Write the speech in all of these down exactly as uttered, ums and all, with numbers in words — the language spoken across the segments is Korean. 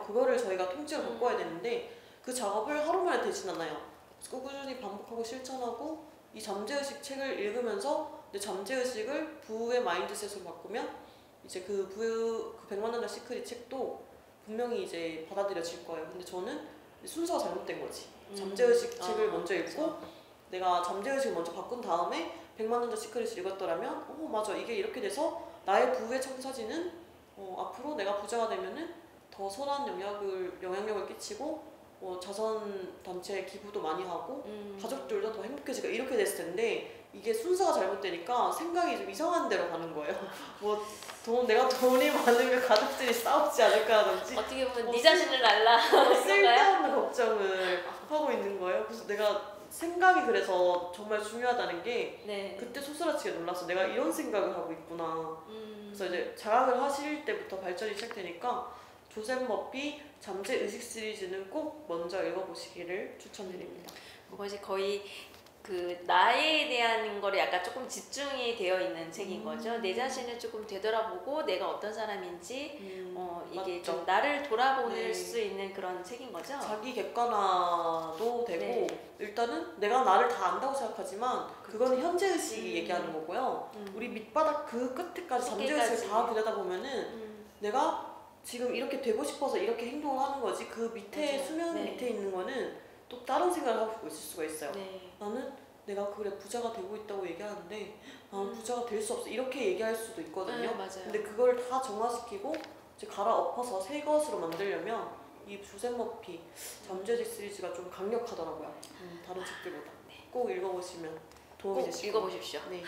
그거를 저희가 통째로 바꿔야 되는데 그 작업을 하루 만에 되진 않아요. 꾸준히 반복하고 실천하고 이 잠재의식 책을 읽으면서 내 잠재의식을 부의 마인드셋으로 바꾸면 이제 그 부, 그 백만 원자 시크릿 책도 분명히 이제 받아들여질 거예요. 근데 저는 순서가 잘못된 거지. 음. 잠재의식 책을 아, 먼저 읽고 그렇죠. 내가 잠재의식을 먼저 바꾼 다음에 백만 원자 시크릿을 읽었더라면 어 맞아 이게 이렇게 돼서 나의 부의 청사진은 어, 앞으로 내가 부자가 되면은 더 선한 영향을, 영향력을 끼치고 뭐 자선 단체에 기부도 많이 하고 음. 가족들도 더 행복해지고 이렇게 됐을 텐데 이게 순서가 잘못되니까 생각이 좀 이상한 데로 가는 거예요. 뭐 돈, 내가 돈이 많으면 가족들이 싸우지 않을까라든지 어떻게 보면 어, 네 자신을 알라 어, 쓸데없는 걱정을 하고 있는 거예요. 그래서 내가 생각이 그래서 정말 중요하다는 게 네. 그때 소스라치게 놀랐어. 내가 이런 생각을 하고 있구나. 음. 그래서 이제 자각을 하실 때부터 발전이 시작되니까 조셉 머피 잠재의식 시리즈는 꼭 먼저 읽어보시기를 추천드립니다. 그것이 거의 그 나에 대한 거를 약간 조금 집중이 되어 있는 책인 거죠. 음. 내 자신을 조금 되돌아보고 내가 어떤 사람인지 음, 어, 이게 맞죠. 좀 나를 돌아보는 네. 수 있는 그런 책인 거죠. 자기 객관화도 되고 네. 일단은 내가 나를 다 안다고 생각하지만 그거는 그렇죠. 현재의식이 음. 얘기하는 거고요. 음. 우리 밑바닥 그 끝에까지 끝에까지. 잠재의식을 다 들여다보면은 음. 내가 지금 이렇게 되고 싶어서 이렇게 행동을 하는 거지 그 밑에 맞아요. 수면 네. 밑에 있는 거는 또 다른 생각을 하고 있을 수가 있어요. 네. 나는 내가 그래 부자가 되고 있다고 얘기하는데 나는 음. 부자가 될 수 없어 이렇게 얘기할 수도 있거든요. 네, 맞아요. 근데 그걸 다 정화시키고 이제 갈아엎어서 새 것으로 만들려면 이 조셉 머피 잠재의식 시리즈가 좀 강력하더라고요. 음, 다른 책들보다. 네. 꼭 읽어보시면 도움이 꼭 되실 거예요. 읽어보십시오. 네.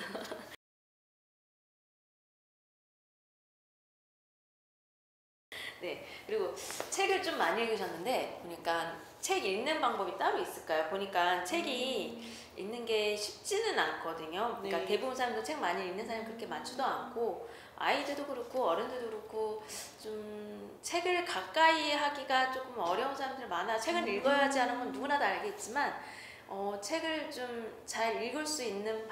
네. 그리고 책을 좀 많이 읽으셨는데 보니까 책 읽는 방법이 따로 있을까요? 보니까 책이 음. 읽는 게 쉽지는 않거든요. 그러니까 네. 대부분 사람도 책 많이 읽는 사람이 그렇게 많지도 않고 아이들도 그렇고 어른들도 그렇고 좀 책을 가까이 하기가 조금 어려운 사람들이 많아. 책을 읽어야지 하는 건 누구나 다 알겠지만 어, 책을 좀 잘 읽을 수 있는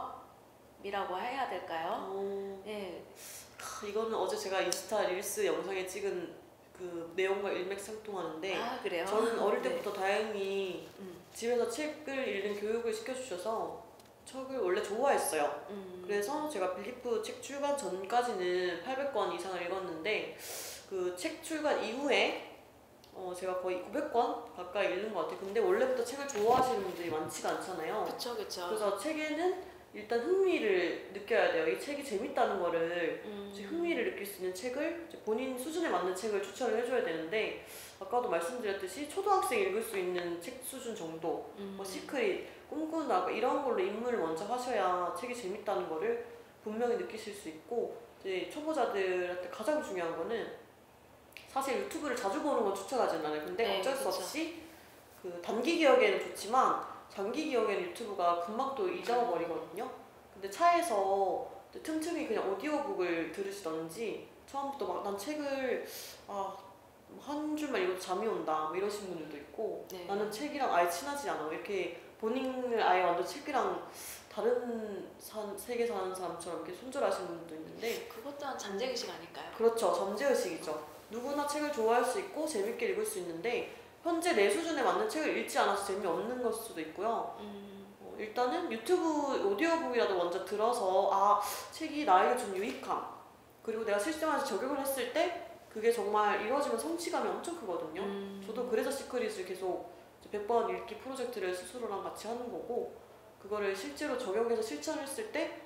방법이라고 해야 될까요? 어, 네. 이거는 어제 제가 인스타 릴스 영상에 찍은 그 내용과 일맥상통하는데 아 그래요? 저는 어릴 네. 때부터 다행히 음. 집에서 책을 읽는 교육을 시켜주셔서 책을 원래 좋아했어요. 음. 그래서 제가 빌리프 책 출간 전까지는 팔백 권 이상을 읽었는데 그 책 출간 이후에 어 제가 거의 구백 권 가까이 읽는 것 같아요. 근데 원래부터 책을 좋아하시는 분들이 많지가 않잖아요. 그쵸 그쵸. 그래서 책에는 일단 흥미를 느껴야 돼요. 이 책이 재밌다는 거를 음. 이제 흥미를 느낄 수 있는 책을 이제 본인 수준에 맞는 책을 추천을 해줘야 되는데 아까도 말씀드렸듯이 초등학생 읽을 수 있는 책 수준 정도 음. 뭐 시크릿, 꿈꾸는 아까 이런 걸로 입문을 먼저 하셔야 책이 재밌다는 거를 분명히 느끼실 수 있고 이제 초보자들한테 가장 중요한 거는 사실 유튜브를 자주 보는 건 추천하진 않아요. 근데 네, 어쩔 수 그쵸. 없이 그 단기 기억에는 좋지만 장기 기억에는 유튜브가 금방 또 잊어버리거든요. 근데 차에서 틈틈이 그냥 오디오북을 들으시던지 처음부터 막 난 책을 아, 한 줄만 읽어도 잠이 온다 뭐 이러신 분들도 있고 네. 나는 책이랑 아예 친하지 않아 이렇게 본인을 아예 완전 책이랑 다른 산, 세계 사는 사람처럼 이렇게 손절하시는 분들도 있는데 그것 또한 잠재의식 아닐까요? 그렇죠. 잠재의식이죠. 누구나 책을 좋아할 수 있고 재밌게 읽을 수 있는데 현재 내 수준에 맞는 책을 읽지 않아서 재미없는 걸 수도 있고요. 음. 어, 일단은 유튜브 오디오북이라도 먼저 들어서 아 책이 나에게 준 유익함 그리고 내가 실생활에서 적용을 했을 때 그게 정말 이루어지면 성취감이 엄청 크거든요. 음. 저도 그래서 시크릿을 계속 백 번 읽기 프로젝트를 스스로랑 같이 하는 거고 그거를 실제로 적용해서 실천했을 때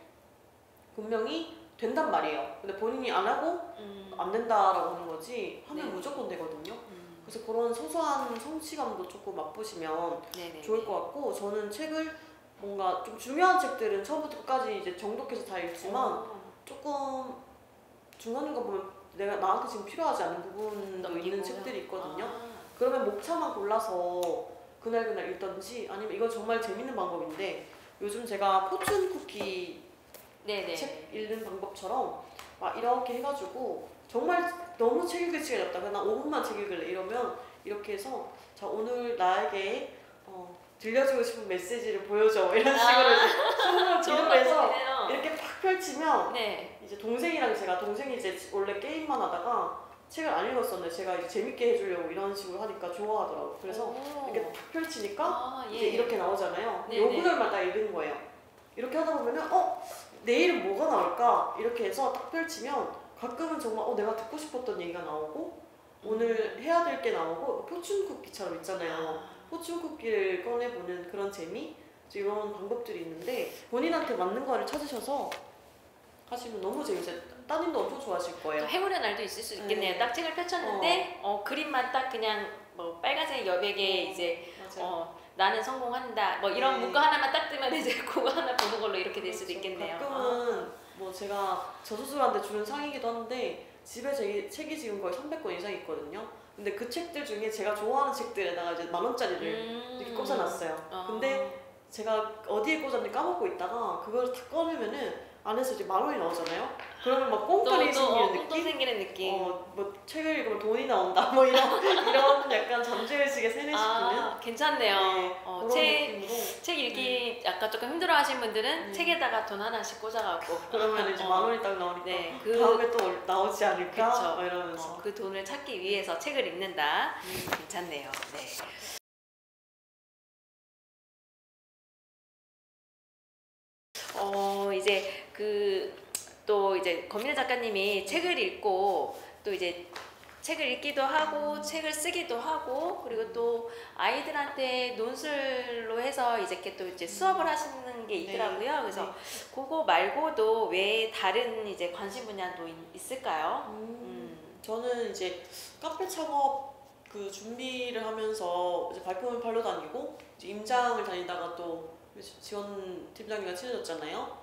분명히 된단 말이에요. 근데 본인이 안 하고 음. 안 된다라고 하는 거지 하면 네. 무조건 되거든요. 음. 그래서 그런 소소한 성취감도 조금 맛보시면 네네. 좋을 것 같고 저는 책을 뭔가 좀 중요한 책들은 처음부터 끝까지 이제 정독해서 다 읽지만 어. 조금 중간중간 보면 내가 나한테 지금 필요하지 않은 부분도 넘기고요. 있는 책들이 있거든요. 아. 그러면 목차만 골라서 그날그날 읽던지 아니면 이건 정말 재밌는 방법인데 요즘 제가 포춘 쿠키 네네. 책 읽는 방법처럼 막 이렇게 해가지고 정말 너무 책 읽을 시간이 없다. 그냥 나 오 분만 책 읽을래 이러면 이렇게 해서 자 오늘 나에게 어, 들려주고 싶은 메시지를 보여줘 이런 식으로 아. 이제 좋은 기록을 해서 방법이네요. 이렇게 팍 펼치면 네. 이제 동생이랑 제가 동생이 이제 원래 게임만 하다가 책을 안 읽었었는데 제가 이제 재밌게 해주려고 이런 식으로 하니까 좋아하더라고요. 그래서 오. 이렇게 탁 펼치니까 아, 예. 이제 이렇게 나오잖아요. 네, 요 네. 구절만 딱 읽은 거예요. 이렇게 하다 보면은 어? 내일은 뭐가 나올까? 이렇게 해서 딱 펼치면 가끔은 정말 어 내가 듣고 싶었던 얘기가 나오고 오늘 해야 될 게 나오고 포춘 쿠키처럼 있잖아요. 포춘 쿠키를 꺼내보는 그런 재미? 이런 방법들이 있는데 본인한테 맞는 거를 찾으셔서 하시면 너무 재밌어요. 따님도 엄청 좋아하실 거예요. 행운의 날도 있을 수 있겠네요. 네. 딱 책을 펼쳤는데 어. 그림만 딱 그냥 뭐 빨간색 여백에 이제 맞아요. 어, 나는 성공한다 뭐 이런 네. 문구 하나만 딱 뜨면 이제 그거 하나 보는 걸로 이렇게 될 수도 그렇죠. 있겠네요. 가끔은 뭐 제가 저 스스로한테 주는 상이기도 한데 집에 제 책이 지금 거의 삼백 권 이상 있거든요. 근데 그 책들 중에 제가 좋아하는 책들에다가 이제 만 원짜리를 음. 이렇게 꽂아놨어요. 어. 근데 제가 어디에 꽂았는지 까먹고 있다가 그걸 탁 꺼내면은 안에서 이제 만 원이 나오잖아요. 그러면 막 꽁돈이 또, 또, 생기는 어, 느낌? 꽁돈 생기는 느낌. 어, 뭐 책을 읽으면 돈이 나온다 뭐 이런 이런 약간 잠재의식에 세뇌시키는 아, 괜찮네요. 네, 어, 그런 책, 느낌으로 책 읽기 약간 조금 힘들어 하신 분들은 네. 책에다가 돈 하나씩 꽂아갖고 그러면 이제 어. 만 원이 딱 나오니까 네, 그, 다음에 또 올- 나오지 않을까? 그쵸. 막 이러면서 어, 그 돈을 찾기 위해서 책을 읽는다. 음. 괜찮네요. 네. 어 이제 그 또 이제 권민혜 작가님이 책을 읽고 또 이제 책을 읽기도 하고 책을 쓰기도 하고 그리고 또 아이들한테 논술로 해서 이제 이렇게 또 이제 수업을 하시는 게 있더라고요. 그래서 네. 그거 말고도 왜 다른 이제 관심 분야도 있- 있을까요? 음, 음. 저는 이제 카페 창업 그 준비를 하면서 이제 발품을 팔러 다니고 이제 임장을 다니다가 또 지원 팀장님과 친해졌잖아요.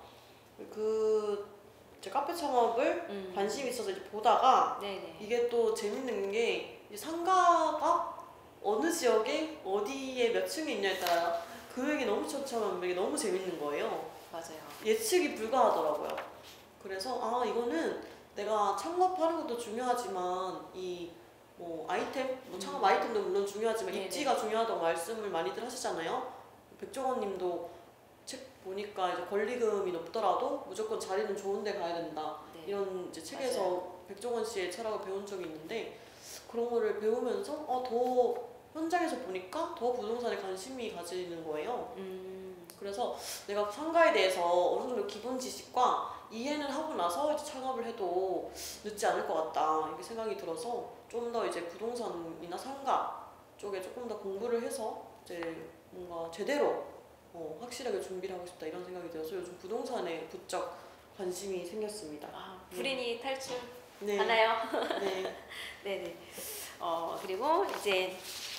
그 이제 카페 창업을 음. 관심이 있어서 이제 보다가 네네. 이게 또 재밌는 게 이제 상가가 어느 지역에 어디에 몇 층에 있냐에 따라 금액이 너무 천차만별이 너무 재밌는 거예요. 맞아요. 예측이 불가하더라고요. 그래서 아 이거는 내가 창업하는 것도 중요하지만 이 뭐 아이템, 뭐 창업 음. 아이템도 물론 중요하지만 네네. 입지가 중요하다고 말씀을 많이들 하시잖아요. 백종원님도 책 보니까 이제 권리금이 높더라도 무조건 자리는 좋은데 가야 된다. 네. 이런 이제 책에서 맞아요. 백종원 씨의 철학을 배운 적이 있는데 그런 거를 배우면서 어, 더 현장에서 보니까 더 부동산에 관심이 가지는 거예요. 음. 그래서 내가 상가에 대해서 어느 정도 기본 지식과 이해는 하고 나서 이제 창업을 해도 늦지 않을 것 같다 이렇게 생각이 들어서 좀 더 이제 부동산이나 상가 쪽에 조금 더 공부를 해서 이제 뭔가 제대로 어, 확실하게 준비를 하고 싶다 이런 생각이 들어서 요즘 부동산에 부쩍 관심이 생겼습니다. 아, 불인이 탈출 네. 하나요? 네. 네네. 어 그리고 이제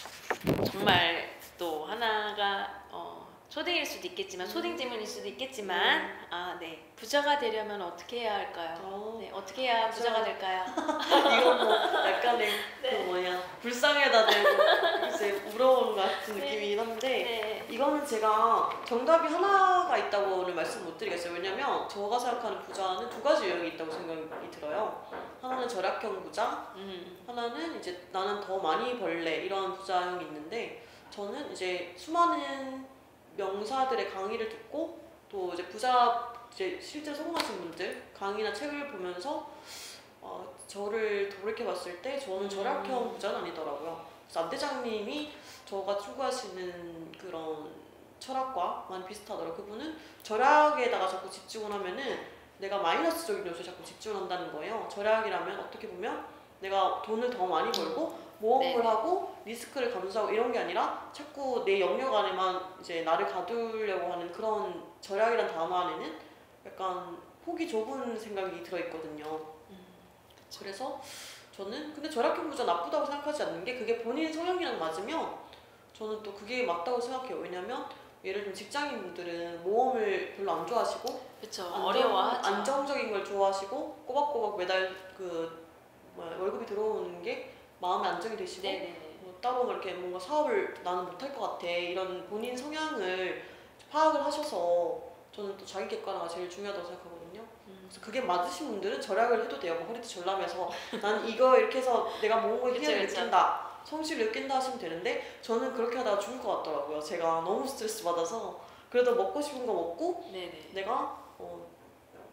정말 또 하나가 어, 초딩일 수도 있겠지만 초딩 질문일 수도 있겠지만 음. 아 네. 부자가 되려면 어떻게 해야 할까요? 어, 네 어떻게 해야 부자가 될까요? 이거 뭐 약간의 네. 그 뭐냐 불쌍해다 대고 이제 물어보는 것 같은 네. 느낌이긴 한데 네. 이거는 제가 정답이 하나가 있다고는 말씀 못 드리겠어요. 왜냐면 제가 생각하는 부자는 두 가지 유형이 있다고 생각이 들어요. 하나는 절약형 부자, 음. 하나는 이제 나는 더 많이 벌래 이런 부자형이 있는데 저는 이제 수많은 명사들의 강의를 듣고 또 이제 부자 이제 실제 성공하신 분들 강의나 책을 보면서 어, 저를 돌이켜봤을 때 저는 음. 절약형 부자는 아니더라고요. 그래서 안 대장님이 저가 추구하시는 그런 철학과 많이 비슷하더라고요. 그분은 절약에다가 자꾸 집중을 하면은 내가 마이너스적인 요소에 자꾸 집중한다는 거예요. 절약이라면 어떻게 보면 내가 돈을 더 많이 벌고 모험을 네네. 하고 리스크를 감수하고 이런 게 아니라 자꾸 내 영역 안에만 이제 나를 가두려고 하는 그런 절약이란 단어 안에는 약간 폭이 좁은 생각이 들어있거든요. 음. 그래서 저는 근데 절약형 부자 나쁘다고 생각하지 않는 게 그게 본인 성향이랑 맞으면 저는 또 그게 맞다고 생각해요. 왜냐면 예를 들면 직장인분들은 모험을 별로 안 좋아하시고 그렇죠. 안정- 어려워하죠. 안정적인 걸 좋아하시고 꼬박꼬박 매달 그 뭐야, 월급이 들어오는 게 마음의 안정이 되시고 네네네. 뭐 따로 그렇게 뭔가 사업을 나는 못할 것 같아 이런 본인 성향을 파악을 하셔서 저는 또 자기 객관화가 제일 중요하다고 생각하거든요. 음. 그래서 그게 맞으신 분들은 절약을 해도 돼요. 뭐 허리띠 졸라매서 난 이거 이렇게 해서 내가 모은 거에 그쵸, 희열을 그쵸. 느낀다, 성취를 느낀다 하시면 되는데 저는 그렇게 하다가 죽을 것 같더라고요. 제가 너무 스트레스 받아서 그래도 먹고 싶은 거 먹고 네네. 내가 어,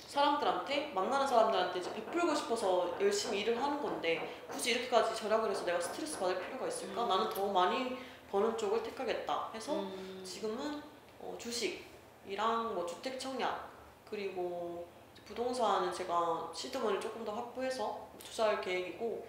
사람들한테 만나는 사람들한테 이제 베풀고 싶어서 열심히 일을 하는 건데 굳이 이렇게까지 절약을 해서 내가 스트레스 받을 필요가 있을까? 음. 나는 더 많이 버는 쪽을 택하겠다 해서 음. 지금은 어, 주식이랑 뭐 주택 청약 그리고 부동산은 제가 시드머니를 조금 더 확보해서 투자할 계획이고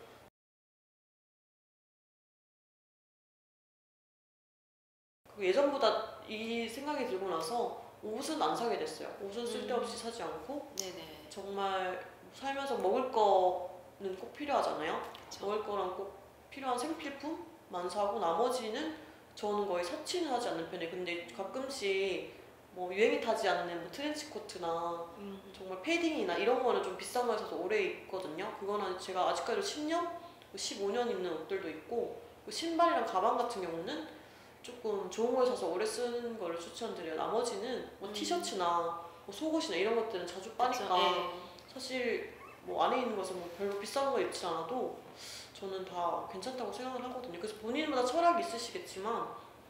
그 예전보다 이 생각이 들고 나서 옷은 안 사게 됐어요. 옷은 쓸데없이 사지 않고 네네. 정말 살면서 먹을 거는 꼭 필요하잖아요. 그쵸. 먹을 거랑 꼭 필요한 생필품만 사고 나머지는 저는 거의 서치는 하지 않는 편이에요. 근데 가끔씩 뭐 유행이 타지 않는 뭐 트렌치 코트나 음. 정말 패딩이나 이런 거는 좀 비싼 거 사서 오래 입거든요. 그거는 제가 아직까지도 십 년, 십오 년 입는 옷들도 있고 그 신발이랑 가방 같은 경우는 조금 좋은 걸 사서 오래 쓰는 거를 추천드려요. 나머지는 뭐 음. 티셔츠나 뭐 속옷이나 이런 것들은 자주 그쵸. 빠니까 예. 사실 뭐 안에 있는 것은 뭐 별로 비싼 거 입지 않아도 저는 다 괜찮다고 생각을 하거든요. 그래서 본인마다 철학이 있으시겠지만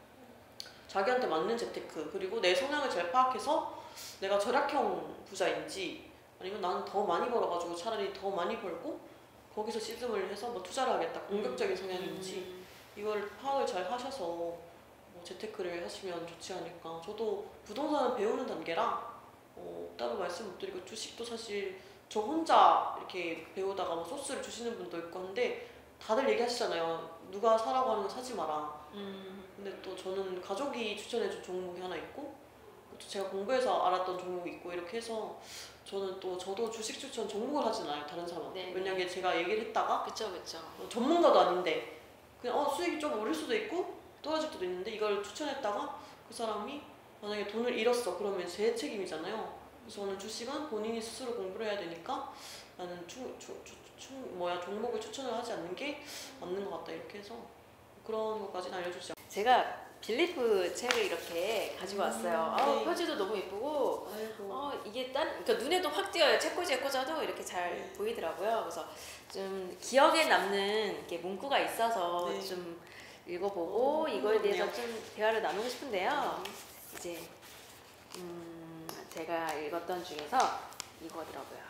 자기한테 맞는 재테크 그리고 내 성향을 잘 파악해서 내가 절약형 부자인지 아니면 나는 더 많이 벌어가지고 차라리 더 많이 벌고 거기서 시즘을 해서 뭐 투자를 하겠다 공격적인 성향인지 음. 이걸 파악을 잘 하셔서 뭐 재테크를 하시면 좋지 않을까. 저도 부동산은 배우는 단계라 어, 따로 말씀 못 드리고 주식도 사실 저 혼자 이렇게 배우다가 뭐 소스를 주시는 분도 있고 한데 다들 얘기하시잖아요. 누가 사라고 하는 거 사지 마라. 음. 근데 또 저는 가족이 추천해준 종목이 하나 있고 또 제가 공부해서 알았던 종목이 있고 이렇게 해서 저는 또 저도 주식 추천 종목을 하진 않아요. 다른 사람한테. 네. 왜냐면 제가 얘기를 했다가 그쵸 그쵸. 어, 전문가도 아닌데 그냥 어 수익이 좀 오를 수도 있고 떨어질 수도 있는데 이걸 추천했다가 그 사람이 만약에 돈을 잃었어 그러면 제 책임이잖아요. 그래서 저는 주식은 본인이 스스로 공부를 해야 되니까 나는 충, 충, 충, 충 뭐야 종목을 추천을 하지 않는 게 맞는 것 같다 이렇게 해서 그런 것까지는 알려주지 않아요. 제가 빌리프 책을 이렇게 가지고 왔어요. 음, 어, 네. 표지도 너무 예쁘고 아이고. 어, 이게 딴 그러니까 눈에도 확 띄어요. 책꽂이에 꽂아도 이렇게 잘 네. 보이더라고요. 그래서 좀 기억에 남는 이렇게 문구가 있어서 네. 좀 읽어보고 어, 이거에 대해서 그렇네요. 좀 대화를 나누고 싶은데요. 네. 이제 음, 제가 읽었던 중에서 이거더라고요.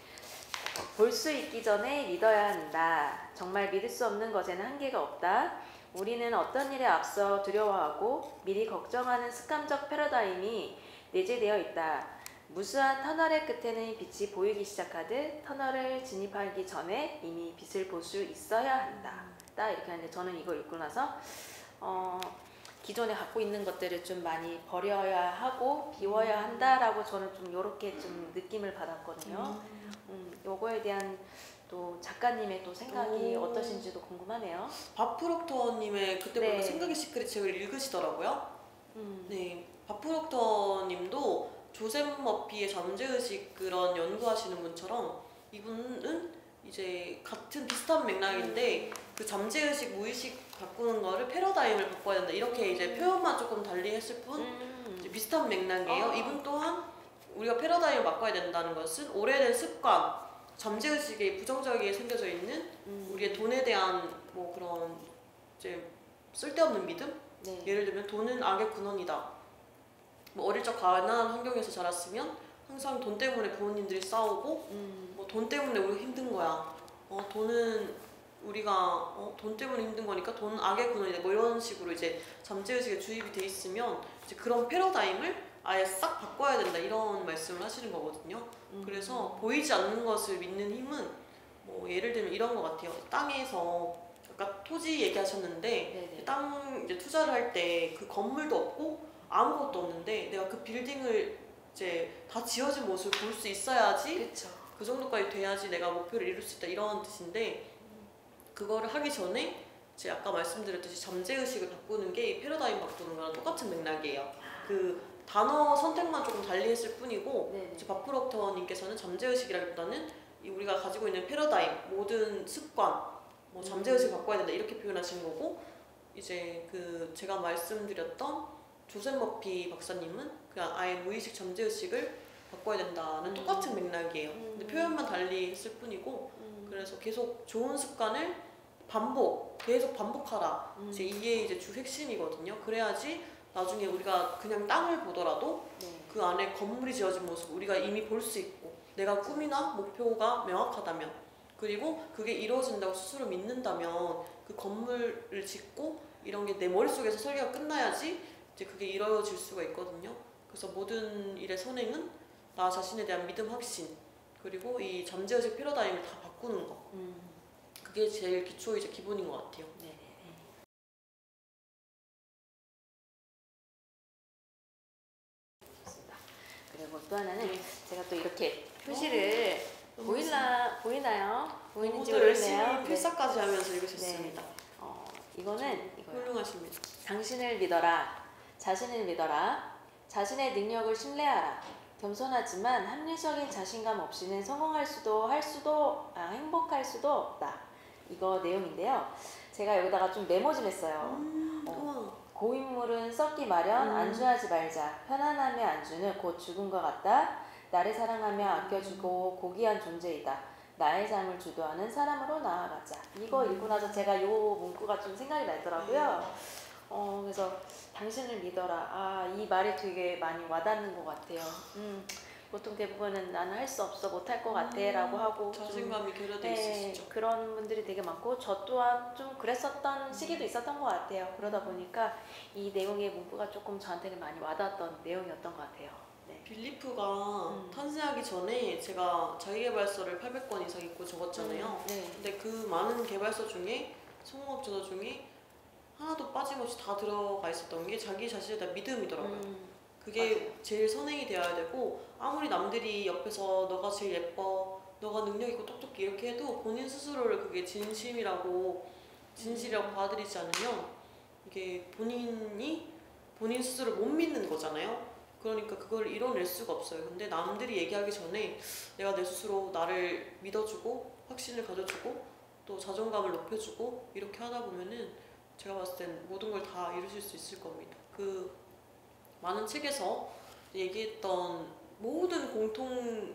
볼 수 있기 전에 믿어야 한다. 정말 믿을 수 없는 것에는 한계가 없다. 우리는 어떤 일에 앞서 두려워하고 미리 걱정하는 습관적 패러다임이 내재되어 있다. 무수한 터널의 끝에는 빛이 보이기 시작하듯 터널을 진입하기 전에 이미 빛을 볼 수 있어야 한다. 딱 이렇게 하는데 저는 이걸 읽고 나서 어, 기존에 갖고 있는 것들을 좀 많이 버려야 하고 비워야 한다라고 저는 좀 이렇게 좀 느낌을 받았거든요. 음, 요거에 대한 또 작가님의 또 생각이 오. 어떠신지도 궁금하네요. 밥 프록터님의 그때 보니까 네. 생각의 시크릿 책을 읽으시더라고요. 음. 네, 밥 프록터님도 조셉 머피의 잠재의식 그런 연구하시는 분처럼 이분은 이제 같은 비슷한 맥락인데 그 잠재의식 무의식 바꾸는 거를 패러다임을 바꿔야 된다 이렇게 이제 표현만 조금 달리 했을 뿐 음. 이제 비슷한 맥락이에요. 어. 이분 또한 우리가 패러다임을 바꿔야 된다는 것은 오래된 습관, 잠재의식에 부정적이게 생겨져 있는 음. 우리의 돈에 대한 뭐 그런 이제 쓸데없는 믿음? 네. 예를 들면 돈은 악의 근원이다. 뭐 어릴 적 가난한 환경에서 자랐으면 항상 돈 때문에 부모님들이 싸우고 음. 뭐 돈 때문에 우리가 힘든 거야. 어 돈은 우리가 어, 돈 때문에 힘든 거니까 돈은 악의 근원이다. 뭐 이런 식으로 이제 잠재의식에 주입이 돼 있으면 이제 그런 패러다임을 아예 싹 바꿔야 된다 이런 말씀을 하시는 거거든요. 음. 그래서 보이지 않는 것을 믿는 힘은 뭐 예를 들면 이런 것 같아요. 땅에서 아까 토지 얘기하셨는데 네네. 땅 이제 투자를 할 때 그 건물도 없고 아무것도 없는데 내가 그 빌딩을 이제 다 지어진 모습을 볼 수 있어야지 그렇죠. 그 정도까지 돼야지 내가 목표를 이룰 수 있다 이런 뜻인데 그거를 하기 전에 이제 아까 말씀드렸듯이 잠재의식을 바꾸는 게 이 패러다임 바꾸는 거랑 똑같은 맥락이에요. 그 단어 선택만 조금 달리 했을 뿐이고 네네. 이제 밥 프록터님께서는 잠재의식이라기보다는 이 우리가 가지고 있는 패러다임, 모든 습관, 뭐 잠재의식 바꿔야 된다 이렇게 표현하신 거고 이제 그 제가 말씀드렸던 조셉 머피 박사님은 그냥 아예 무의식 잠재의식을 바꿔야 된다는 음. 똑같은 맥락이에요. 음. 근데 표현만 달리 했을 뿐이고 음. 그래서 계속 좋은 습관을 반복, 계속 반복하라. 음. 이제 이게 이제 주 핵심이거든요. 그래야지 나중에 우리가 그냥 땅을 보더라도 네. 그 안에 건물이 지어진 모습 우리가 이미 볼 수 있고 내가 꿈이나 목표가 명확하다면, 그리고 그게 이루어진다고 스스로 믿는다면 그 건물을 짓고 이런 게 내 머릿속에서 설계가 끝나야지 이제 그게 이루어질 수가 있거든요. 그래서 모든 일의 선행은 나 자신에 대한 믿음, 확신, 그리고 이 잠재의식 패러다임을 다 바꾸는 거. 음. 그게 제일 기초이자 기본인 것 같아요. 네네네. 좋습니다. 그리고 또 하나는 네. 제가 또 이렇게 표시를 보이나 보이나요? 보이는지 너무도 열심히 모르겠네요. 네. 필사까지 하면서 읽으셨습니다. 어, 이거는 이거예요. 훌륭하십니다. 당신을 믿어라. 자신을 믿어라. 자신의 능력을 신뢰하라. 겸손하지만 합리적인 자신감 없이는 성공할 수도 할 수도 아, 행복할 수도 없다. 이거 내용인데요. 제가 여기다가 좀 메모 좀 했어요. 음, 어. 우와. 고인물은 썩기 마련. 음. 안주하지 말자. 편안함의 안주는 곧 죽음과 같다. 나를 사랑하며 아껴주고 고귀한 존재이다. 나의 삶을 주도하는 사람으로 나아가자. 이거 음. 읽고 나서 제가 요 문구가 좀 생각이 나더라고요. 어, 그래서 당신을 믿어라. 아, 이 말이 되게 많이 와닿는 것 같아요. 음, 보통 대부분은 나는 할 수 없어, 못할 것 같아 라고 하고 좀, 자신감이 결여돼 네, 있으시죠. 그런 분들이 되게 많고 저 또한 좀 그랬었던 시기도 있었던 것 같아요. 그러다 보니까 이 내용의 문구가 조금 저한테는 많이 와닿았던 내용이었던 것 같아요. 네. 빌리프가 음. 탄생하기 전에 제가 자기계발서를 팔백 권 이상 읽고 적었잖아요. 음, 네. 근데 그 많은 계발서 중에 성공업자들 중에 하나도 빠짐없이 다 들어가 있었던 게 자기 자신에 대한 믿음이더라고요. 음, 그게 맞아요. 제일 선행이 되어야 되고, 아무리 남들이 옆에서 너가 제일 예뻐, 너가 능력 있고 똑똑해 이렇게 해도 본인 스스로를 그게 진심이라고 진실이라고 받아들이지 않으면 이게 본인이 본인 스스로를 못 믿는 거잖아요. 그러니까 그걸 이뤄낼 수가 없어요. 근데 남들이 얘기하기 전에 내가 내 스스로 나를 믿어주고 확신을 가져주고 또 자존감을 높여주고 이렇게 하다 보면은 제가 봤을 땐 모든 걸 다 이루실 수 있을 겁니다. 그 많은 책에서 얘기했던 모든 공통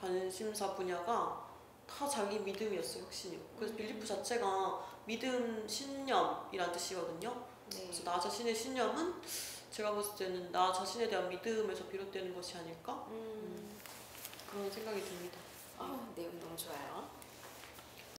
관심사 분야가 다 자기 믿음이었어요, 확신이요. 그래서 음. 빌리프 자체가 믿음, 신념이란 뜻이거든요. 네. 그래서 나 자신의 신념은 제가 봤을 때는 나 자신에 대한 믿음에서 비롯되는 것이 아닐까? 음, 그런 생각이 듭니다. 아, 내용 너무 좋아요.